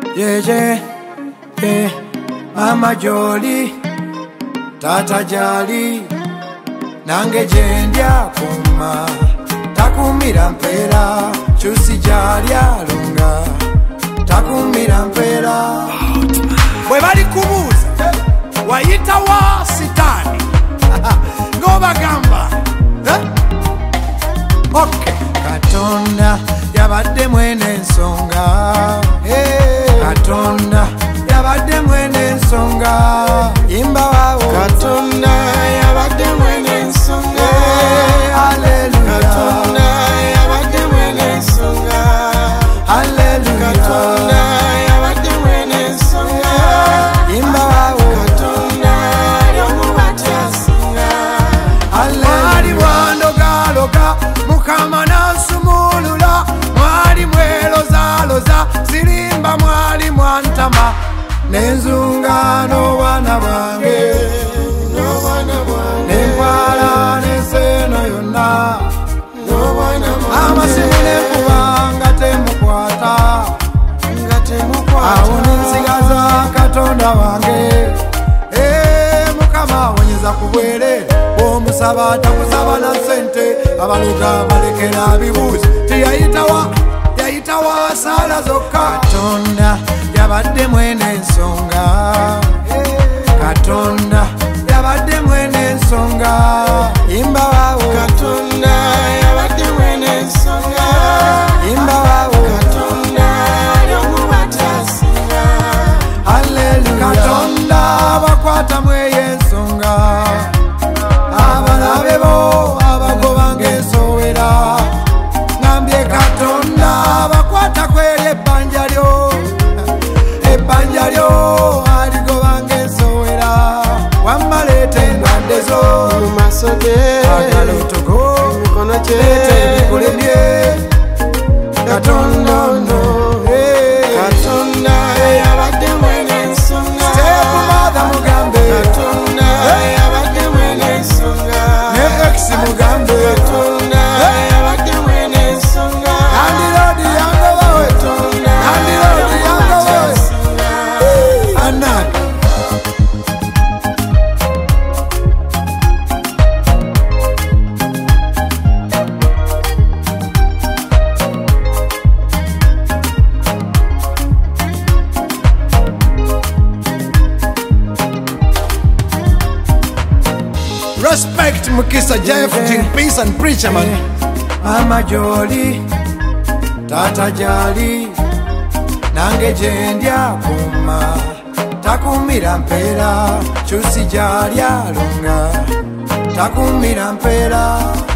Yeah, Mama Jolly, Tata Jali, nange jendya kuma takumira mpera chusi jali alunga takumira mpera bwe bali kubuuza wayita wa sitani ng'obagamba okay. Katonda yabadde mwene ensonga Katonda yabadde mwene ensonga imba wawo Katonda yabadde mwene ensonga Hallelujah Katonda yabadde mwene ensonga Hallelujah Katonda yabadde mwene ensonga imba wawo Katonda y'omubatyasinga mwali mwandogaloga Mukama nansumulula mwali mwelozaloza sirimba mwali mwantama nenzungano bwana bwange nentwala n'enseno yonna amasimu nekubanga temukwata awo nensigaza Katonda wange Mukama awonyeza ku bwereere omusaba takusaba na ssente abaloga balekera bibuuzi tiyayitawa saala zokka Katonda yabadde mwene ensonga Katonda yabadde mwene ensonga imba wawo Katonda yabadde mwene ensonga imba wawo Katonda y'omubatyasinga Hallelujah Katonda bakwata mweyo ensonga abalabe bo abagobanga ensowera ngambye Katonda bakwata kweri ebbanja lyo aligobanga ensowera wammaleeta endwadde zo mu maaso ge agala otogo emikono gye leeta ebikulemye Katonda ono Katonda yabadde mwene ensonga tebumaadha mugambe Katonda yabadde mwene ensonga ne ex mugambe Katonda yabadde mwene ensonga andiroodi yangobawe Katonda andiroodi yangobawe anabi Respect Mukisa Jeff, Jing Peace and Preacher man. Mama Jolly, Tata Jali, nange jendya kuma takumira mpera chusi jali alunga takumira mpera